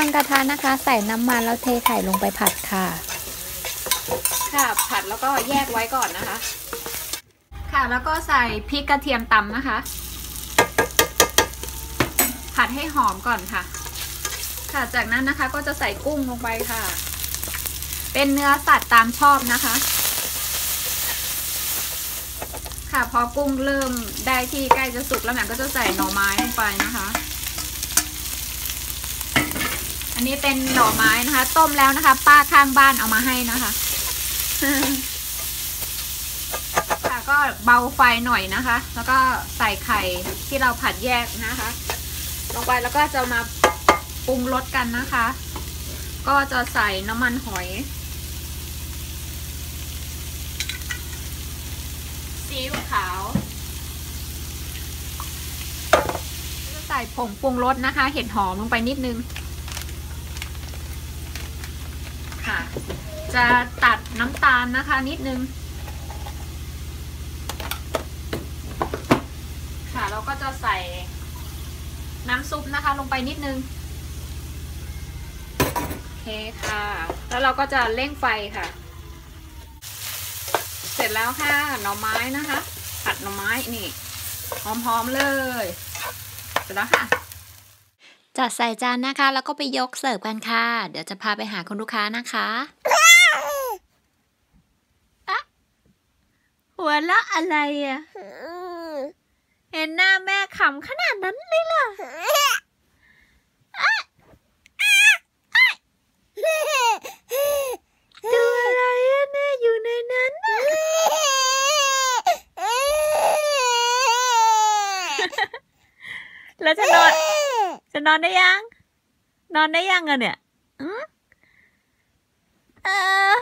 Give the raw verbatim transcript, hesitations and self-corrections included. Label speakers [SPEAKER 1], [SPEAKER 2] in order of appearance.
[SPEAKER 1] งกระทะนะคะใส่น้ำมันแล้วเทไข่ลงไปผัดค่ะ
[SPEAKER 2] ค่ะผัดแล้วก็แยกไว้ก่อนนะคะค่ะแล้วก็ใส่พริกกระเทียมตำนะคะผัดให้หอมก่อนค่ะค่ะจากนั้นนะคะก็จะใส่กุ้งลงไปค่ะเป็นเนื้อสัตว์ตามชอบนะคะค่ะพอกุ้งเริ่มได้ที่ใกล้จะสุกแล้วแม่ก็จะใส่หน่อไม้ลงไปนะคะอันนี้เป็นหน่อไม้นะคะต้มแล้วนะคะป้าข้างบ้านเอามาให้นะคะค่ะก็เบาไฟหน่อยนะคะแล้วก็ใส่ไข่ที่เราผัดแยกนะคะลงไปแล้วก็จะมาปรุงรสกันนะคะก็จะใส่น้ำมันหอยซีอิ๊วขาวจะใส่ผงปรุงรสนะคะเห็ดหอมลงไปนิดนึงค่ะจะตัดน้ำตาลนะคะนิดนึงค่ะเราก็จะใส่น้ำซุปนะคะลงไปนิดนึงโอเคค่ะแล้วเราก็จะเร่งไฟค่ะเสร็จแล้วค่ะหน่อไม้นะคะผัดหน่อไม้นี่หอมๆเลยเสร็จแล้วค่ะ
[SPEAKER 1] จัดใส่จานนะคะแล้วก็ไปยกเสิร์ฟกันค่ะเดี๋ยวจะพาไปหาคุณลูกค้านะคะหัวเราะอะไรอ่ะเห็นหน้าแม่ขำขนาดนั้นเลยเหรอตัวอะไรอะเนี่ยอยู่ในนั้นแล้วจะนอนจะนอนได้ยังนอนได้ยังอะเนี่ยอืมเออ